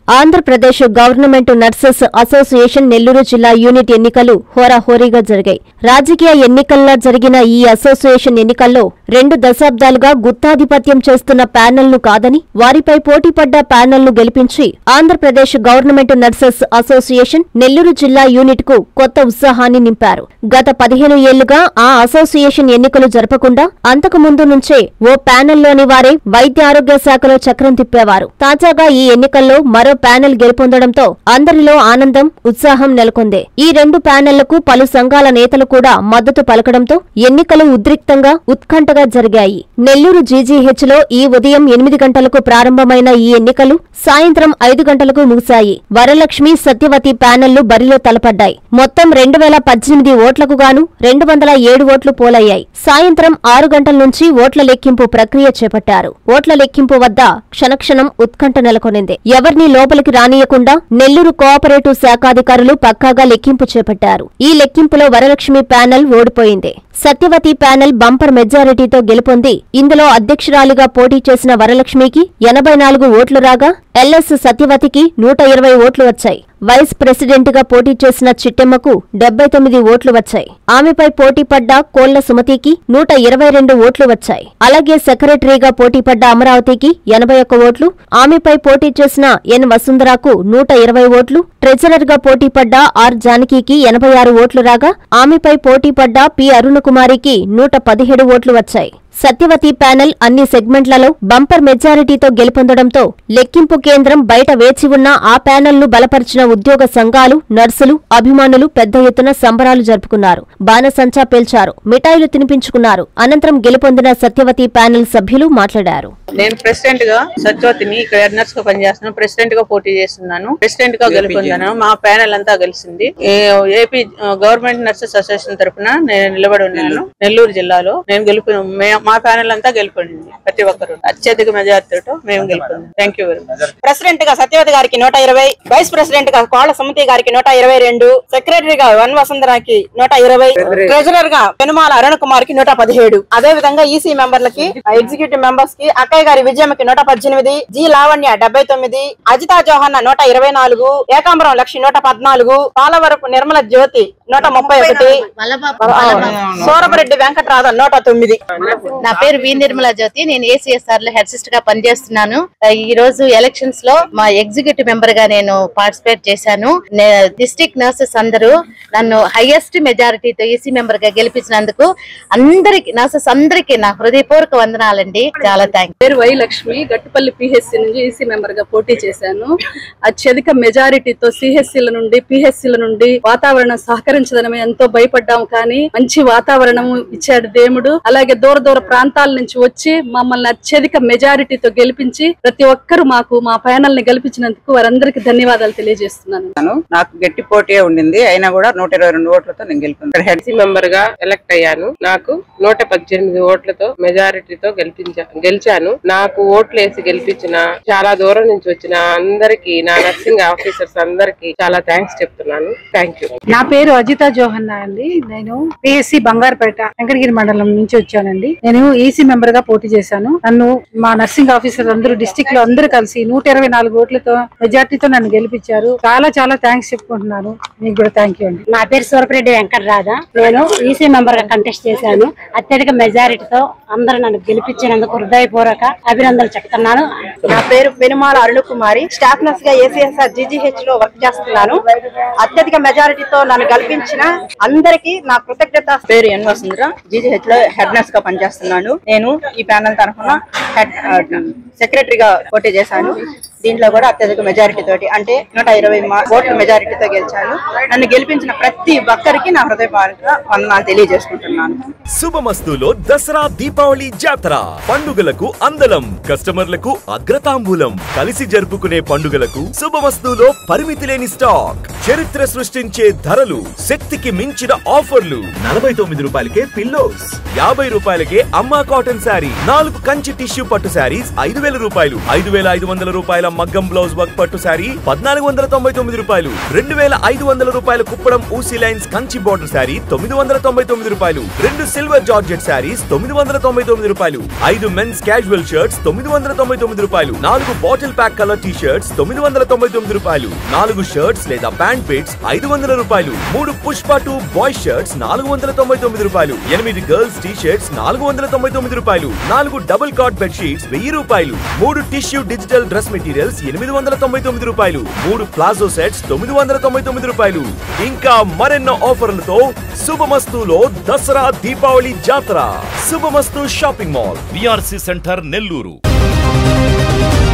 Andhra Pradesh government nurses association Nellore జిల్లా unit ఎన్నికలు హోరాహోరీగా జరిగాయి. రాజకీయ ఎన్నికల్లా జరిగిన ఈ అసోసియేషన్ ఎన్నికల్లో 2 దశాబ్దాలుగా గుత్తాధిపత్యం చేస్తున్న ప్యానెల్ను కాదని వారిపై పోటీపడ్డ ప్యానెల్ను గెలిపించి Andhra Pradesh government nurses association Nellore జిల్లా యూనిట్ కు కొత్త ఉత్సాహాన్ని నింపారు. గత 15 ఏళ్లుగా ఆ అసోసియేషన్ ఎన్నికలు జరపకుండా అంతకు ముందు నుంచే ఓ ప్యానెల్లోని వారే వైద్య ఆరోగ్య శాఖలో చక్రం తిప్పేవారు. తాజాగా ఈ ఎన్నికల్లో మరో ప్యానెల్ గెలుపొందడంతో అందరిలో ఆనందం, ఉత్సాహం నెలకొంది. ఈ 2 ప్యానెళ్లకు పలు సంఘాల నేతలు కూడా మద్దతు పలకడంతో ఎన్నికలు ఉద్రిక్తంగా, ఉత్కంఠగా జరిగాయి. నెల్లూరు జీజీహెచ్ లో ఈ ఉదయం 8 గంటలకు ప్రారంభమైన ఈ ఎన్నికలు సాయంత్రం 5 గంటలకు ముగిశాయి. వరలక్ష్మి, సత్యవతి ప్యానెళ్లు బరిలో తలపడ్డాయి. మొత్తం 2018 ఓట్లకు గాను 207 ఓట్లు పోలయ్యాయి. సాయంత్రం 6 గంటల నుంచి ఓట్ల లెక్కింపు ప్రక్రియ చేపట్టారు. ఓట్ల లెక్కింపు వద్ద క్షణక్షణం ఉత్కంఠ నెలకొనింది. ఎవరిని లోపలికి రానియకుండా నెల్లూరు కోఆపరేటివ్ శాఖాధికారులు పక్కాగా లెక్కింపు చేపట్టారు. ఈ లెక్కింపులో వరలక్ష్మి ప్యానెల్ ఓడిపోయింది. సత్యవతి ప్యానెల్ బంపర్ మెజారిటీతో గెలుపొంది ఇందులో అధ్యక్షురాలిగా పోటీ చేసిన వరలక్ష్మికి 84 ఓట్లు రాగా ఎల్ఎస్ సత్యవతికి 120 ఓట్లు వచ్చాయి. వైస్ ప్రెసిడెంట్ గా పోటీ చేసిన చిట్టెమ్మకు 79 ఓట్లు వచ్చాయి. ఆమెపై పోటీపడ్డ కోళ్ల సుమతికి 122 ఓట్లు వచ్చాయి. అలాగే సెక్రటరీగా పోటీపడ్డ అమరావతికి 81 ఓట్లు, ఆమెపై పోటీ చేసిన ఎన్ వసుంధరాకు 120 ఓట్లు, ట్రెజరర్ గా పోటీపడ్డ ఆర్ జానకికి 86 ఓట్లు రాగా ఆమెపై పోటీపడ్డ పి అరుణకుమారికి 117 ఓట్లు వచ్చాయి. సత్యవతి ప్యానెల్ అన్ని సెగ్మెంట్లలో బంపర్ మెజారిటీతో గెలుపొందడంతో లెక్కింపు కేంద్రం బయట వేచి ఉన్న ఆ ప్యానెల్ను బలపరిచిన ఉద్యోగ సంఘాలు, నర్సులు, అభిమానులు పెద్ద ఎత్తున సంబరాలు జరుపుకున్నారు. బాణసంచా పేల్చారు, మిఠాయిలు తినిపించుకున్నారు. అనంతరం గెలుపొందిన సత్యవతి ప్యానెల్ సభ్యులు మాట్లాడారు. నేను ప్రెసిడెంట్ గా సత్యవతిని ఇక్కడ నర్స్ గా పనిచేస్తున్నాను. ప్రెసిడెంట్ గా పోటీ చేస్తున్నాను. ప్రెసిడెంట్ గా గెలుపొందాను. మా ప్యానెల్ అంతా గెలిచింది. ఏపీ గవర్నమెంట్ నర్సెస్ అసోసియేషన్ తరఫున నేను నిలబడి ఉన్నాను. నెల్లూరు జిల్లాలో నేను మా ప్యానెల్ అంతా గెలుపొందింది. ప్రతి ఒక్కరు అత్యధిక మెజారిటీతో మేము గెలుపొందాం. Thank you very much. President గా సత్యవతి గారికి 120, వైస్ ప్రెసిడెంట్ గా కోళ్ల సుమతి గారికి 122, సెక్రటరీగా వన్ వసుంధరాకి 120, ట్రెజరర్ గా పెనుమాల అరుణ్ కుమార్ కి 117. అదే విధంగా ఈసీ మెంబర్లకి, ఎగ్జిక్యూటివ్ మెంబర్స్ కి అక్కయ్య గారి విజయమ్మకి 118, జి లావణ్య 79, అజితా జోహన్న 124, ఏకాంబరం లక్ష్మి 114, పాలవరపు నిర్మల జ్యోతి 131, సూరపరెడ్డి వెంకటరాధన్ 109. నా పేరు వి నిర్మల జ్యోతి. నేను ఏసీఎస్ఆర్ లో హెడ్ సిస్టర్ గా పనిచేస్తున్నాను. ఈ రోజు ఎలక్షన్స్ లో మా ఎగ్జిక్యూటివ్ మెంబర్ గా నేను పార్టిసిపేట్ చేశాను. డిస్ట్రిక్ట్ నర్సెస్ అందరూ నన్ను హైయెస్ట్ మెజారిటీతో ఈసీ మెంబర్ గా గెలిపించినందుకు అందరికి నర్సెస్ అందరికి నా హృదయపూర్వక వందనాలండి. చాలా థ్యాంక్స్. పేరు వై లక్ష్మి, గట్టుపల్లి పిహెచ్సి నుంచి ఈసీ మెంబర్ గా పోటీ చేశాను. అత్యధిక మెజారిటీతో సిహెచ్సిల నుండి, పిహెచ్సిల నుండి వాతావరణం సహకరించదని ఎంతో భయపడ్డాము. కానీ మంచి వాతావరణం ఇచ్చాడు దేవుడు. అలాగే దూర ప్రాంతాల నుంచి వచ్చి మమ్మల్ని అత్యధిక మెజారిటీతో గెలిపించి ప్రతి ఒక్కరు మా ప్యానెల్ ని గెలిపించినందుకు వారందరికి ధన్యవాదాలు తెలియజేస్తున్నాను. నాకు గట్టి పోటీ ఉండింది, అయినా కూడా 122 ఓట్లతో నేను గెలుపొందాను. హెడ్ మెంబర్ గా ఎలక్ట్ అయ్యాను. నాకు 118 ఓట్లతో మెజారిటీతో గెలిచాను. నాకు ఓట్లు వేసి గెలిపించిన చాలా దూరం నుంచి వచ్చిన అందరికి, నా నర్సింగ్ ఆఫీసర్స్ అందరికి చాలా థ్యాంక్స్ చెప్తున్నాను. Thank you. నా పేరు అజితా జోహన్నా అండి. నేను పిఎస్సి బంగారుపేట వెంకటగిరి మండలం నుంచి వచ్చానండి. నేను ఈసీ మెంబర్ గా పోటీ చేశాను. నన్ను మా నర్సింగ్ ఆఫీసర్ అందరూ డిస్ట్రిక్ట్ లో అందరూ కలిసి 124 ఓట్లతో మెజార్టీతో నన్ను గెలిపించారు. చాలా థ్యాంక్స్ చెప్పుకుంటున్నాను. మీకు కూడా థ్యాంక్ యూ అండి. నా పేరు సూరపరెడ్డి వెంకటరాధ. నేను ఈసీ మెంబర్ గా కంటెస్ట్ చేశాను. అత్యధిక మెజారిటీతో అందరూ నన్ను గెలిపించినందుకు హృదయపూర్వక అభినందనలు చెప్తున్నాను. నా పేరు పెనుమాల అరుణ్ కుమారి. స్టాఫ్ నర్స్ గా ఏసీఎస్ఆర్ జీజీహెచ్ లో వర్క్ చేస్తున్నాను. అత్యధిక మెజారిటీతో నన్ను గెలిపించిన అందరికి నా కృతజ్ఞత. పేరు ఎన్ వసుంధర, జీజీహెచ్ లో హెడ్ నర్స్ గా పనిచేస్తున్నాను. నేను ఈ ప్యానెల్ తరఫున సెక్రటరీగా పోటీ చేశాను. దీంట్లో కూడా అత్యధిక మెజారిటీ తోటి అంటే 120 ఓట్ల మెజారిటీతో గెలిచాను. నన్ను గెలిపించిన ప్రతి ఒక్కరికి నా హృదయపూర్వక వందనాలు తెలియజేసుకుంటున్నాను. శుభమస్తులో దసరా దీపావళి జాతర పండుగలకు అందలం, కస్టమర్లకు అగ్రతాంబూలం. కలిసి జరుపుకునే పండుగలకు శుభమస్తులో పరిమితి లేని స్టాక్. చరిత్ర సృష్టించే ధరలు, శక్తికి మించిన ఆఫర్లు. 49 రూపాయలకే పిల్లోస్, 50 రూపాయలకే అమ్మా కాటన్ శారీ, 4 కంచి టిష్యూ పట్టు శారీస్ 5000 రూపాయలు, 5500 రూపాయల మగ్గం బ్లౌజ్ వర్క్ పట్టు శారీ 1499 రూపాయలు, 2500 రూపాయల కుప్పడం ఊసీ లైన్స్ కంచి బోర్డర్ శారీ 999 రూపాయలు, 2 సిల్వర్ జార్జెట్ శారీస్ 999 రూపాయలు, 5 మెన్స్ క్యాజువల్ షర్ట్స్ 999 రూపాయలు, 4 bottle pack colour T shirts 999 రూపాయలు, 4 షర్ట్స్ లేదా ప్యాంట్ పిట్స్ 500 రూపాయలు, 3 పుష్ప 2 బాయ్ షర్ట్స్ 499 రూపాయలు, 8 గర్ల్స్ టీ షర్ట్స్ 499 రూపాయలు, 4 డబుల్ కాట్ బెడ్ షీట్స్ 1000 రూపాయలు, 3 టిష్యూ డిజిటల్ డ్రెస్ మెటీరియల్స్ 899 రూపాయలు, 3 ప్లాజో సెట్స్ 999 రూపాయలు. ఇంకా మరెన్నో ఆఫర్లతో శుభమస్తులో దసరా దీపావళి జాతర. Shubhamasthu shopping mall, VRC centre, Nellore.